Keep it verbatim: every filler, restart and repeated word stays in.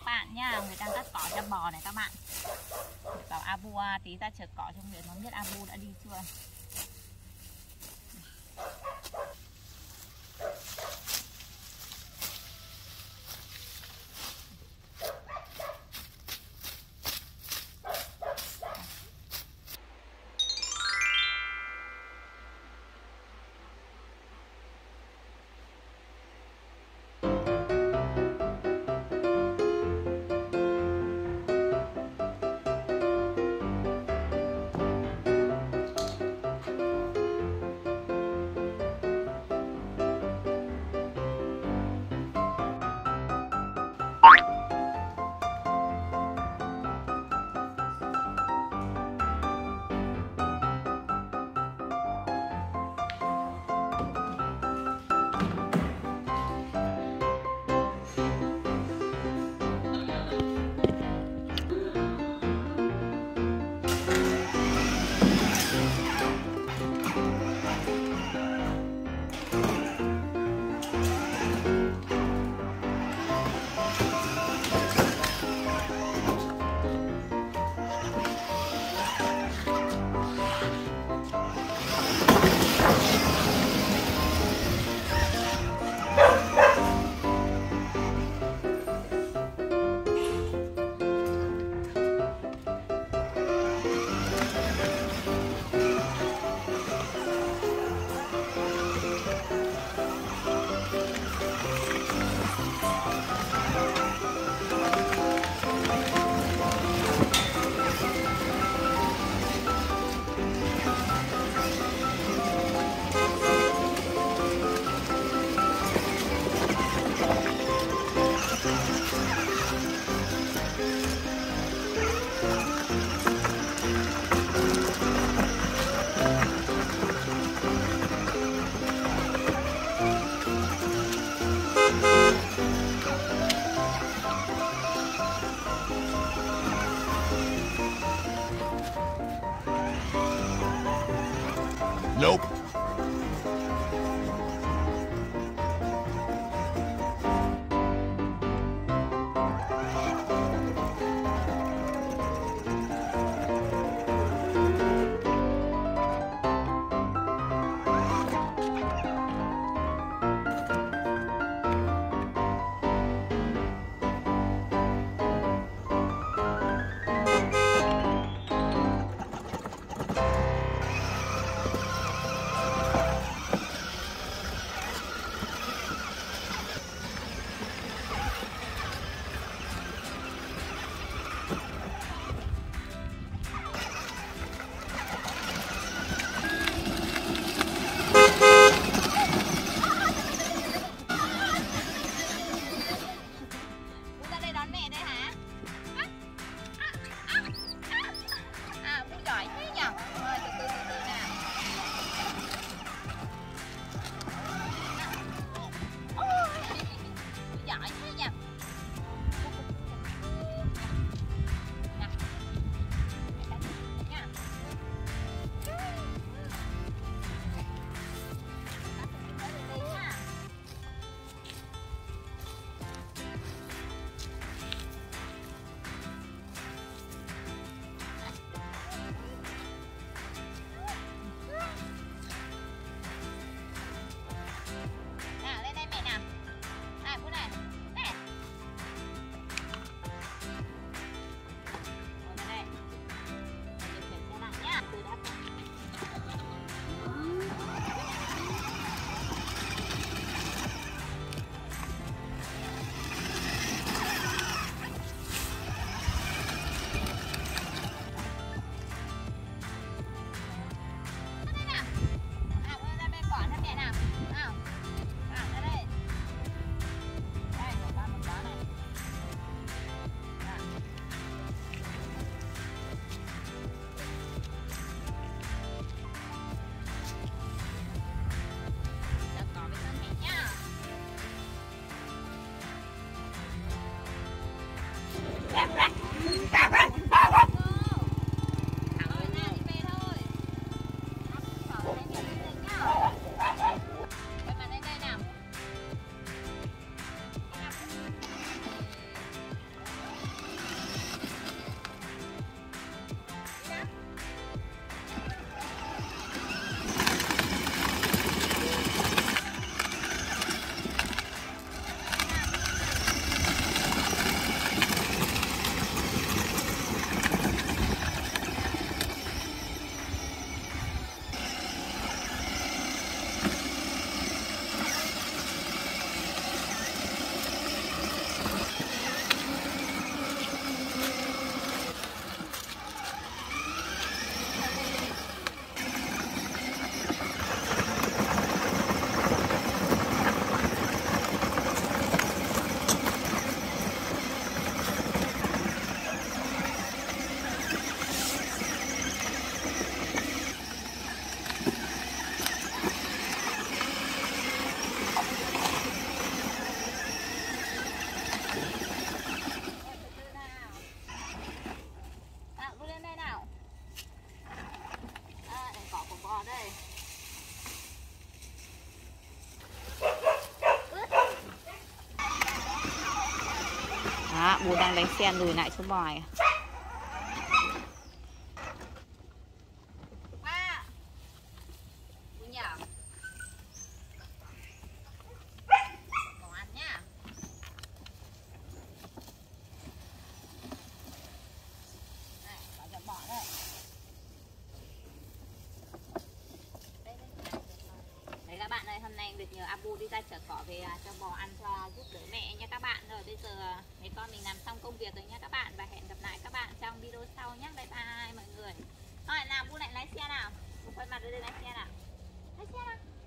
bạn nha. Người đang cắt cỏ cho bò này các bạn. Bảo Abu tí ra chở cỏ trong miệng, không biết Abu đã đi chưa. Nope. Đó, bố đang đánh xe lùi lại cho bò. Ba. Bố nhở. Còn ăn nhá. Này, bỏ cho bò đây. Đấy các bạn ơi, hôm nay được nhờ Abu đi ra chợ cỏ về cho bò ăn cho giúp đỡ mẹ nha các bạn. Rồi bây giờ mấy con mình làm xong công việc rồi nha các bạn. Và hẹn gặp lại các bạn trong video sau nhé. Bye bye mọi người. Rồi nào, Bu lại lái xe nào. Bu quay mặt ra đây lái xe nào. Lái xe nào.